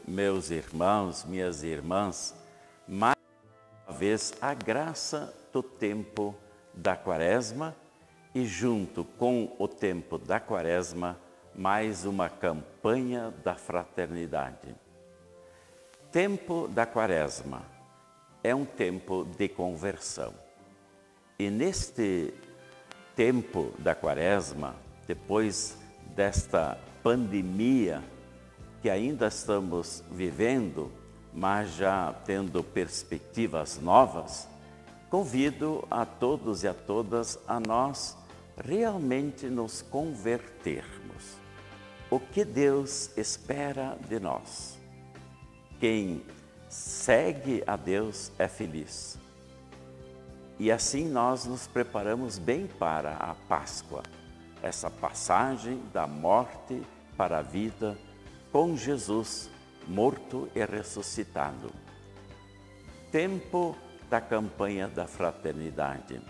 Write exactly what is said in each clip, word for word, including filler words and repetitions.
meus irmãos, minhas irmãs, mais uma vez a graça do tempo da Quaresma e junto com o tempo da Quaresma, mais uma campanha da fraternidade. Tempo da Quaresma é um tempo de conversão. E neste tempo da Quaresma, depois desta pandemia que ainda estamos vivendo, mas já tendo perspectivas novas, convido a todos e a todas a nós realmente nos convertermos. O que Deus espera de nós? Quem segue a Deus é feliz. E assim nós nos preparamos bem para a Páscoa, essa passagem da morte para a vida com Jesus, morto e ressuscitado. Tempo da campanha da fraternidade.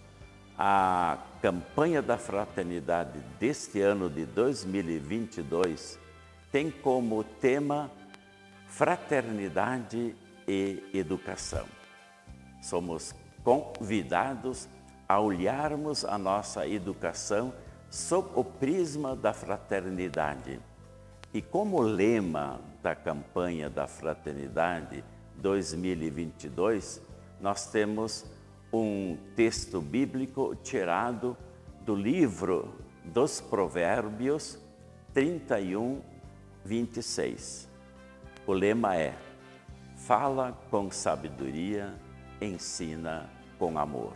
A campanha da fraternidade deste ano de dois mil e vinte e dois tem como tema fraternidade e educação. Somos convidados a olharmos a nossa educação sob o prisma da fraternidade. E como lema da campanha da fraternidade dois mil e vinte e dois, nós temos um texto bíblico tirado do livro dos Provérbios trinta e um, vinte e seis. O lema é: fala com sabedoria, ensina com amor.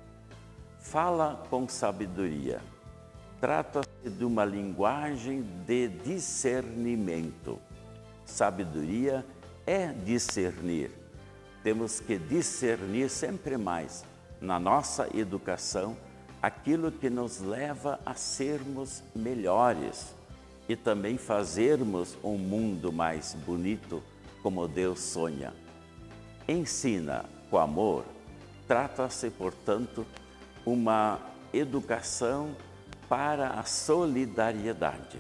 Fala com sabedoria. Trata-se de uma linguagem de discernimento. Sabedoria é discernir. Temos que discernir sempre mais na nossa educação aquilo que nos leva a sermos melhores e também fazermos um mundo mais bonito como Deus sonha. Ensina com amor. Trata-se, portanto, uma educação para a solidariedade.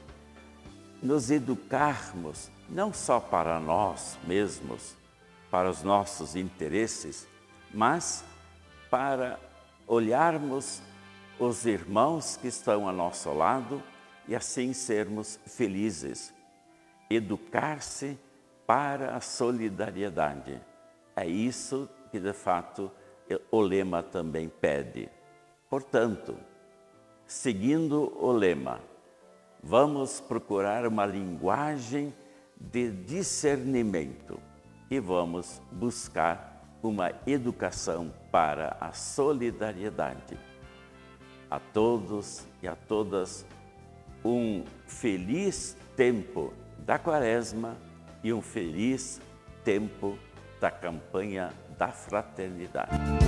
Nos educarmos não só para nós mesmos, para os nossos interesses, mas para olharmos os irmãos que estão ao nosso lado e assim sermos felizes. Educar-se para a solidariedade. É isso que, de fato, o lema também pede. Portanto, seguindo o lema, vamos procurar uma linguagem de discernimento e vamos buscar uma educação para a solidariedade. A todos e a todas, um feliz tempo da Quaresma e um feliz tempo da campanha da fraternidade.